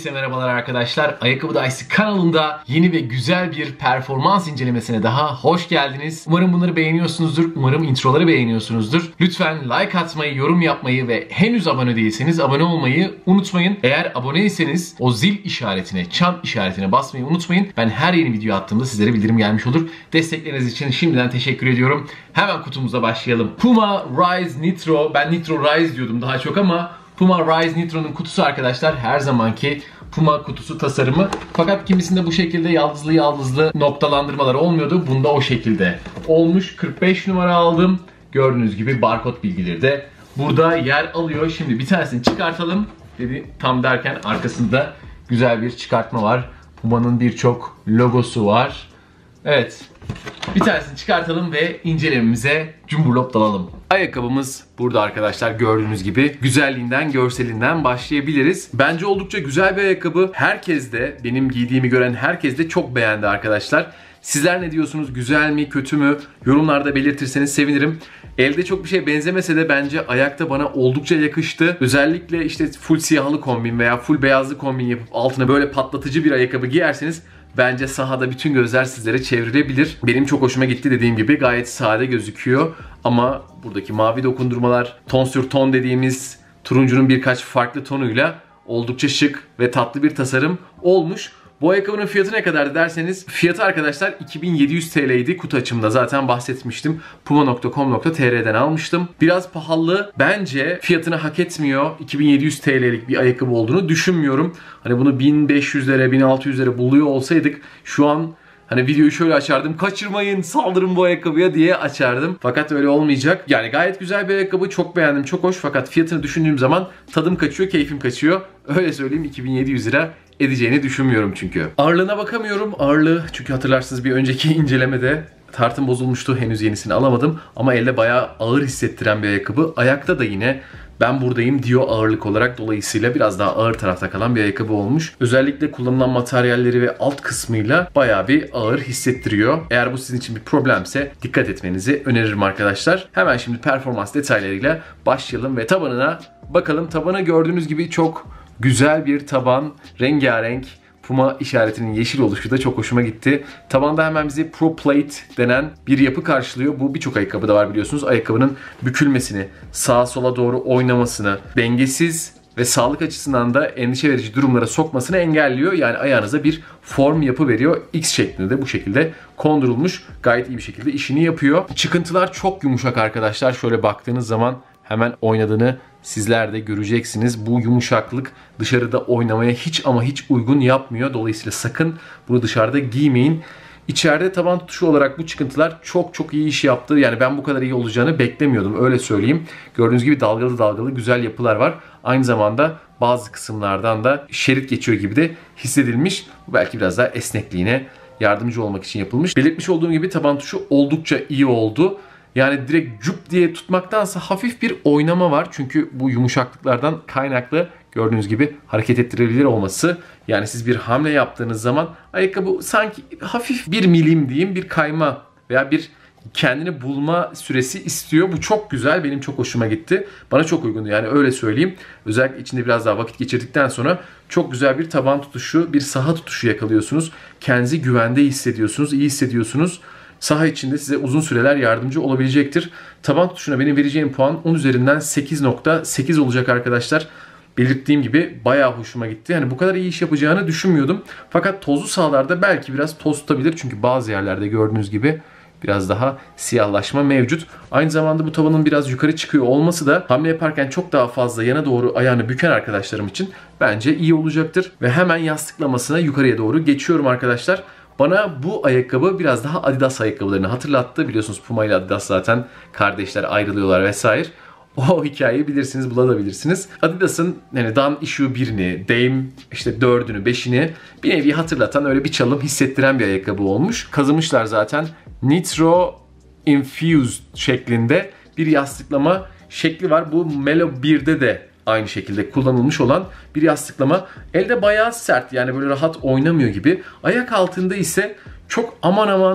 Herkese merhabalar arkadaşlar. Ayakkabı Dicey kanalında yeni ve güzel bir performans incelemesine daha hoş geldiniz. Umarım bunları beğeniyorsunuzdur. Umarım introları beğeniyorsunuzdur. Lütfen like atmayı, yorum yapmayı ve henüz abone değilseniz abone olmayı unutmayın. Eğer aboneyseniz o zil işaretine, çan işaretine basmayı unutmayın. Ben her yeni video attığımda sizlere bildirim gelmiş olur. Destekleriniz için şimdiden teşekkür ediyorum. Hemen kutumuza başlayalım. Puma Rise Nitro. Ben Nitro Rise diyordum daha çok ama Puma Rise Nitro'nun kutusu arkadaşlar her zamanki Puma kutusu tasarımı. Fakat kimisinde bu şekilde yaldızlı noktalandırmalar olmuyordu. Bunda o şekilde olmuş. 45 numara aldım. Gördüğünüz gibi barkod bilgileri de burada yer alıyor. Şimdi bir tanesini çıkartalım dedi. Tam derken arkasında güzel bir çıkartma var. Puma'nın birçok logosu var. Evet. Bir tanesini çıkartalım ve incelememize cumburlop dalalım. Ayakkabımız burada arkadaşlar, gördüğünüz gibi. Güzelliğinden, görselinden başlayabiliriz. Bence oldukça güzel bir ayakkabı. Herkes de, benim giydiğimi gören herkes de çok beğendi arkadaşlar. Sizler ne diyorsunuz? Güzel mi, kötü mü? Yorumlarda belirtirseniz sevinirim. Elde çok bir şeye benzemese de bence ayakta bana oldukça yakıştı. Özellikle işte full siyahlı kombin veya full beyazlı kombin yapıp altına böyle patlatıcı bir ayakkabı giyerseniz bence sahada bütün gözler sizlere çevrilebilir. Benim çok hoşuma gitti, dediğim gibi gayet sade gözüküyor. Ama buradaki mavi dokundurmalar, ton sür ton dediğimiz turuncunun birkaç farklı tonuyla oldukça şık ve tatlı bir tasarım olmuş. Bu ayakkabının fiyatı ne kadardı derseniz, fiyatı arkadaşlar 2700 TL'ydi. Kutu açımda zaten bahsetmiştim. Puma.com.tr'den almıştım. Biraz pahalı. Bence fiyatını hak etmiyor. 2700 TL'lik bir ayakkabı olduğunu düşünmüyorum. Hani bunu 1500'lere, 1600'lere buluyor olsaydık şu an hani videoyu şöyle açardım. Kaçırmayın, saldırın bu ayakkabıya diye açardım. Fakat öyle olmayacak. Yani gayet güzel bir ayakkabı. Çok beğendim, çok hoş. Fakat fiyatını düşündüğüm zaman tadım kaçıyor, keyfim kaçıyor. Öyle söyleyeyim, 2700 lira edeceğini düşünmüyorum çünkü. Ağırlığına bakamıyorum. Ağırlığı, çünkü hatırlarsınız bir önceki incelemede tartım bozulmuştu. Henüz yenisini alamadım. Ama elde bayağı ağır hissettiren bir ayakkabı. Ayakta da yine ben buradayım diyor ağırlık olarak. Dolayısıyla biraz daha ağır tarafta kalan bir ayakkabı olmuş. Özellikle kullanılan materyalleri ve alt kısmıyla bayağı bir ağır hissettiriyor. Eğer bu sizin için bir problemse dikkat etmenizi öneririm arkadaşlar. Hemen şimdi performans detaylarıyla başlayalım ve tabanına bakalım. Tabanı gördüğünüz gibi çok güzel bir taban. Rengarenk. Puma işaretinin yeşil oluşu da çok hoşuma gitti. Tabanda hemen bizi Pro Plate denen bir yapı karşılıyor. Bu birçok ayakkabıda var biliyorsunuz. Ayakkabının bükülmesini, sağa sola doğru oynamasını, dengesiz ve sağlık açısından da endişe verici durumlara sokmasını engelliyor. Yani ayağınıza bir form yapı veriyor. X şeklinde de bu şekilde kondurulmuş. Gayet iyi bir şekilde işini yapıyor. Çıkıntılar çok yumuşak arkadaşlar. Şöyle baktığınız zaman hemen oynadığını sizler de göreceksiniz. Bu yumuşaklık dışarıda oynamaya hiç ama hiç uygun yapmıyor. Dolayısıyla sakın bunu dışarıda giymeyin. İçeride taban tutuşu olarak bu çıkıntılar çok iyi iş yaptı. Yani ben bu kadar iyi olacağını beklemiyordum, öyle söyleyeyim. Gördüğünüz gibi dalgalı güzel yapılar var. Aynı zamanda bazı kısımlardan da şerit geçiyor gibi de hissedilmiş. Bu belki biraz daha esnekliğine yardımcı olmak için yapılmış. Belirtmiş olduğum gibi taban tutuşu oldukça iyi oldu. Yani direkt cüp diye tutmaktansa hafif bir oynama var. Çünkü bu yumuşaklıklardan kaynaklı gördüğünüz gibi hareket ettirebilir olması. Yani siz bir hamle yaptığınız zaman ayakkabı sanki hafif bir milim diyeyim, bir kayma veya bir kendini bulma süresi istiyor. Bu çok güzel. Benim çok hoşuma gitti. Bana çok uygundu, yani öyle söyleyeyim. Özellikle içinde biraz daha vakit geçirdikten sonra çok güzel bir taban tutuşu, bir saha tutuşu yakalıyorsunuz. Kendinizi güvende hissediyorsunuz, iyi hissediyorsunuz. Saha içinde size uzun süreler yardımcı olabilecektir. Taban tutuşuna benim vereceğim puan 10 üzerinden 8.8 olacak arkadaşlar. Belirttiğim gibi bayağı hoşuma gitti. Yani bu kadar iyi iş yapacağını düşünmüyordum. Fakat tozlu sahalarda belki biraz toz tutabilir. Çünkü bazı yerlerde gördüğünüz gibi biraz daha siyahlaşma mevcut. Aynı zamanda bu tabanın biraz yukarı çıkıyor olması da hamle yaparken çok daha fazla yana doğru ayağını büken arkadaşlarım için bence iyi olacaktır. Ve hemen yastıklamasına yukarıya doğru geçiyorum arkadaşlar. Bana bu ayakkabı biraz daha Adidas ayakkabılarını hatırlattı. Biliyorsunuz Puma ile Adidas zaten kardeşler, ayrılıyorlar vesaire. O hikayeyi bilirsiniz, bulabilirsiniz. Adidas'ın yani Dan Issue 1'ini, Dame işte 4'ünü, 5'ini bir nevi hatırlatan, öyle bir çalım hissettiren bir ayakkabı olmuş. Kazımışlar zaten. Nitro Infused şeklinde bir yastıklama şekli var. Bu Melo 1'de de aynı şekilde kullanılmış olan bir yastıklama. Elde bayağı sert, yani böyle rahat oynamıyor gibi. Ayak altında ise çok aman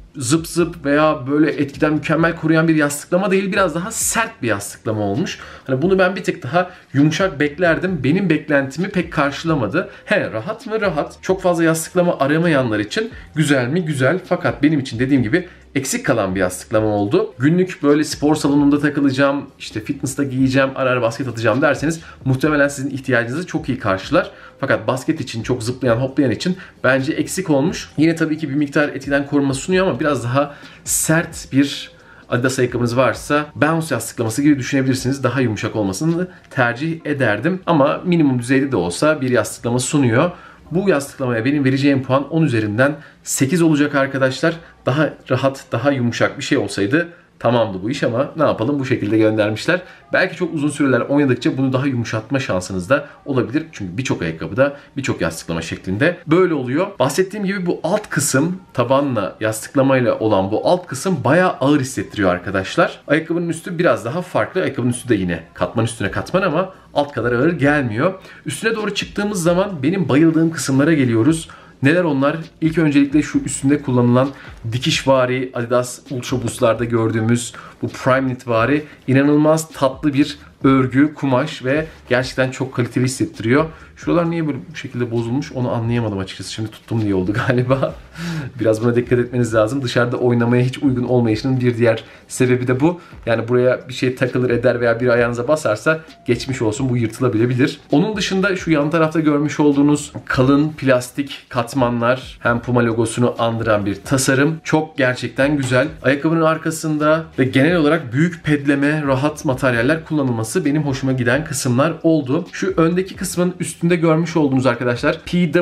zıp zıp veya böyle etkiden mükemmel koruyan bir yastıklama değil. Biraz daha sert bir yastıklama olmuş. Hani bunu ben bir tık daha yumuşak beklerdim. Benim beklentimi pek karşılamadı. Rahat mı? Rahat. Çok fazla yastıklama aramayanlar için güzel mi? Güzel. Fakat benim için dediğim gibi eksik kalan bir yastıklama oldu. Günlük böyle spor salonunda takılacağım, işte fitness'ta giyeceğim, ara ara basket atacağım derseniz muhtemelen sizin ihtiyacınızı çok iyi karşılar. Fakat basket için, çok zıplayan, hoplayan için bence eksik olmuş. Yine tabii ki bir miktar etkiden koruma sunuyor ama biraz daha sert bir Adidas ayakkabınız varsa bounce yastıklaması gibi düşünebilirsiniz. Daha yumuşak olmasını tercih ederdim. Ama minimum düzeyde de olsa bir yastıklama sunuyor. Bu yastıklamaya benim vereceğim puan 10 üzerinden 8 olacak arkadaşlar. Daha rahat, daha yumuşak bir şey olsaydı tamamdı bu iş ama ne yapalım, bu şekilde göndermişler. Belki çok uzun süreler oynadıkça bunu daha yumuşatma şansınız da olabilir. Çünkü birçok ayakkabıda, birçok yastıklama şeklinde böyle oluyor. Bahsettiğim gibi bu alt kısım, tabanla yastıklamayla olan bu alt kısım bayağı ağır hissettiriyor arkadaşlar. Ayakkabının üstü biraz daha farklı. Ayakkabının üstü de yine katman üstüne katman ama alt kadar ağır gelmiyor. Üstüne doğru çıktığımız zaman benim bayıldığım kısımlara geliyoruz. Neler onlar? İlk öncelikle şu üstünde kullanılan dikişvari Adidas Ultra Boost'larda gördüğümüz bu Prime Knit vari inanılmaz tatlı bir örgü, kumaş ve gerçekten çok kaliteli hissettiriyor. Şuralar niye böyle bu şekilde bozulmuş onu anlayamadım açıkçası. Şimdi tuttum diye oldu galiba. Biraz buna dikkat etmeniz lazım. Dışarıda oynamaya hiç uygun olmayışının bir diğer sebebi de bu. Yani buraya bir şey takılır eder veya bir ayağınıza basarsa geçmiş olsun, bu yırtılabilebilir. Onun dışında şu yan tarafta görmüş olduğunuz kalın plastik katmanlar, hem Puma logosunu andıran bir tasarım. Çok gerçekten güzel. Ayakkabının arkasında ve genel olarak büyük pedleme, rahat materyaller kullanılması benim hoşuma giden kısımlar oldu. Şu öndeki kısmın üstünde görmüş olduğunuz arkadaşlar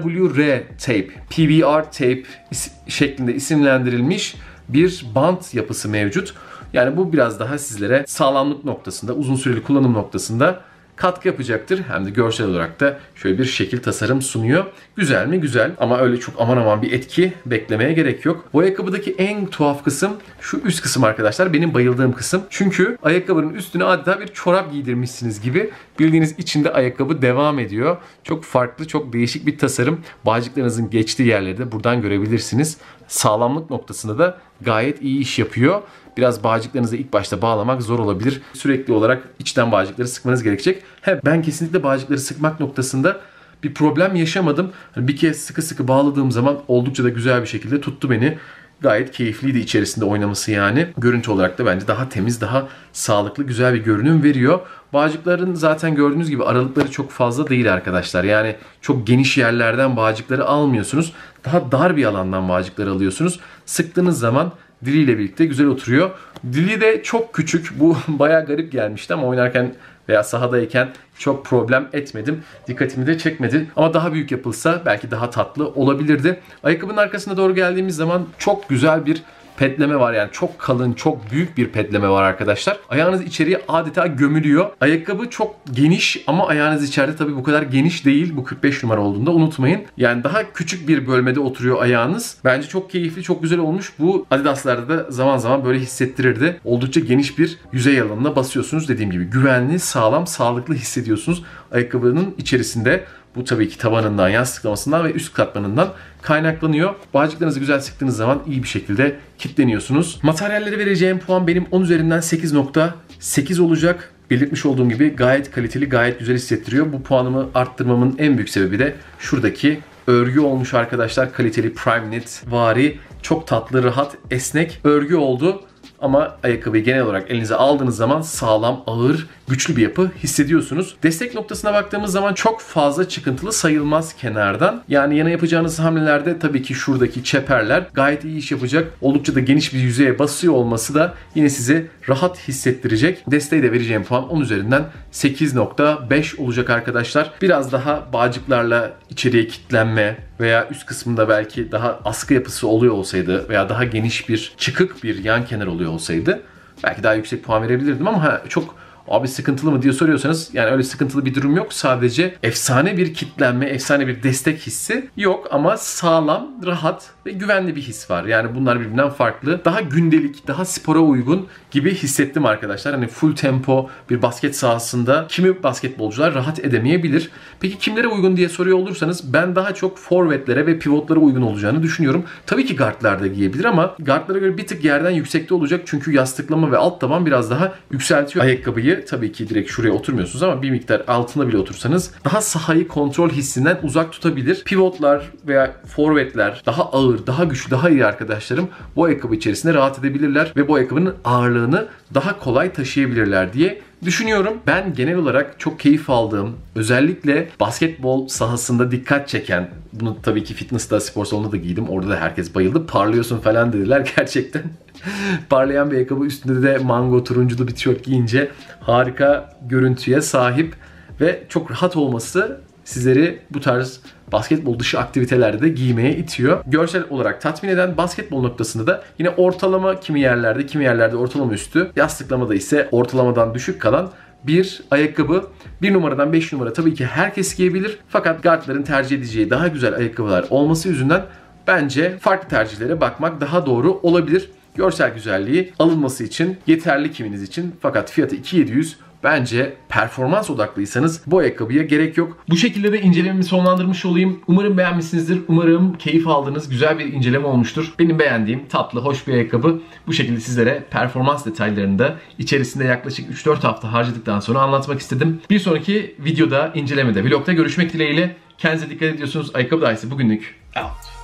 PWR tape, PBR tape şeklinde isimlendirilmiş bir bant yapısı mevcut. Yani bu biraz daha sizlere sağlamlık noktasında, uzun süreli kullanım noktasında katkı yapacaktır. Hem de görsel olarak da şöyle bir şekil tasarım sunuyor. Güzel mi? Güzel. Ama öyle çok aman aman bir etki beklemeye gerek yok. Bu ayakkabıdaki en tuhaf kısım şu üst kısım arkadaşlar. Benim bayıldığım kısım. Çünkü ayakkabının üstüne adeta bir çorap giydirmişsiniz gibi. Bildiğiniz içinde ayakkabı devam ediyor. Çok farklı, çok değişik bir tasarım. Bağcıklarınızın geçtiği yerleri de buradan görebilirsiniz. Sağlamlık noktasında da gayet iyi iş yapıyor. Biraz bağcıklarınızı ilk başta bağlamak zor olabilir. Sürekli olarak içten bağcıkları sıkmanız gerekecek. Ben kesinlikle bağcıkları sıkmak noktasında bir problem yaşamadım. Bir kez sıkı sıkı bağladığım zaman oldukça da güzel bir şekilde tuttu beni. Gayet keyifliydi içerisinde oynaması yani. Görüntü olarak da bence daha temiz, daha sağlıklı, güzel bir görünüm veriyor. Bağcıkların zaten gördüğünüz gibi aralıkları çok fazla değil arkadaşlar. Yani çok geniş yerlerden bağcıkları almıyorsunuz. Daha dar bir alandan bağcıkları alıyorsunuz. Sıktığınız zaman diliyle birlikte güzel oturuyor. Dili de çok küçük. Bu bayağı garip gelmişti ama oynarken veya sahadayken çok problem etmedim. Dikkatimi de çekmedi. Ama daha büyük yapılsa belki daha tatlı olabilirdi. Ayakkabının arkasına doğru geldiğimiz zaman çok güzel bir pedleme var. Yani çok kalın, çok büyük bir pedleme var arkadaşlar. Ayağınız içeriye adeta gömülüyor. Ayakkabı çok geniş ama ayağınız içeride tabii bu kadar geniş değil. Bu 45 numara olduğunda unutmayın. Yani daha küçük bir bölmede oturuyor ayağınız. Bence çok keyifli, çok güzel olmuş. Bu Adidas'larda da zaman zaman böyle hissettirirdi. Oldukça geniş bir yüzey alanına basıyorsunuz. Dediğim gibi güvenli, sağlam, sağlıklı hissediyorsunuz ayakkabının içerisinde. Bu tabii ki tabanından, yastıklamasından ve üst katmanından kaynaklanıyor. Bağcıklarınızı güzel sıktığınız zaman iyi bir şekilde kilitleniyorsunuz. Materyallere vereceğim puan benim 10 üzerinden 8.8 olacak. Belirtmiş olduğum gibi gayet kaliteli, gayet güzel hissettiriyor. Bu puanımı arttırmamın en büyük sebebi de şuradaki örgü olmuş arkadaşlar. Kaliteli Prime Knit vari, çok tatlı, rahat, esnek örgü oldu. Ama ayakkabıyı genel olarak elinize aldığınız zaman sağlam, ağır, güçlü bir yapı hissediyorsunuz. Destek noktasına baktığımız zaman çok fazla çıkıntılı sayılmaz kenardan. Yani yana yapacağınız hamlelerde tabii ki şuradaki çeperler gayet iyi iş yapacak. Oldukça da geniş bir yüzeye basıyor olması da yine sizi rahat hissettirecek. Desteği de vereceğim puan 10 üzerinden 8.5 olacak arkadaşlar. Biraz daha bağcıklarla içeriye kilitlenme veya üst kısmında belki daha askı yapısı oluyor olsaydı veya daha geniş bir çıkık bir yan kenar oluyor olsaydı belki daha yüksek puan verebilirdim ama çok abi sıkıntılı mı diye soruyorsanız yani öyle sıkıntılı bir durum yok. Sadece efsane bir kitlenme, efsane bir destek hissi yok ama sağlam, rahat ve güvenli bir his var. Yani bunlar birbirinden farklı. Daha gündelik, daha spora uygun gibi hissettim arkadaşlar. Hani full tempo bir basket sahasında kimi basketbolcular rahat edemeyebilir. Peki kimlere uygun diye soruyor olursanız ben daha çok forvetlere ve pivotlara uygun olacağını düşünüyorum. Tabii ki guardlar da giyebilir ama guardlara göre bir tık yerden yüksekte olacak. Çünkü yastıklama ve alt taban biraz daha yükseltiyor ayakkabıyı. Tabii ki direkt şuraya oturmuyorsunuz ama bir miktar altına bile otursanız daha sahayı kontrol hissinden uzak tutabilir. Pivotlar veya forvetler daha ağır, daha güçlü, daha iyi arkadaşlarım bu ayakkabı içerisinde rahat edebilirler ve bu ayakkabının ağırlığını daha kolay taşıyabilirler diye düşünüyorum. Ben genel olarak çok keyif aldığım, özellikle basketbol sahasında dikkat çeken, bunu tabii ki fitness'ta, spor salonunda da giydim. Orada da herkes bayıldı. Parlıyorsun falan dediler gerçekten. Parlayan bir ayakkabı, üstünde de mango turunculu bir tişört giyince harika görüntüye sahip ve çok rahat olması sizleri bu tarz basketbol dışı aktivitelerde de giymeye itiyor. Görsel olarak tatmin eden, basketbol noktasında da yine ortalama kimi yerlerde ortalama üstü, yastıklamada ise ortalamadan düşük kalan bir ayakkabı. 1 numaradan 5 numara tabii ki herkes giyebilir. Fakat guardların tercih edeceği daha güzel ayakkabılar olması yüzünden bence farklı tercihlere bakmak daha doğru olabilir. Görsel güzelliği alınması için yeterli kiminiz için, fakat fiyatı 2.700. Bence performans odaklıysanız bu ayakkabıya gerek yok. Bu şekilde de incelememi sonlandırmış olayım. Umarım beğenmişsinizdir. Umarım keyif aldığınız güzel bir inceleme olmuştur. Benim beğendiğim tatlı, hoş bir ayakkabı. Bu şekilde sizlere performans detaylarını da içerisinde yaklaşık 3-4 hafta harcadıktan sonra anlatmak istedim. Bir sonraki videoda, incelemede, vlogda görüşmek dileğiyle. Kendinize dikkat ediyorsunuz. Ayakkabı Dahisi bugünlük out.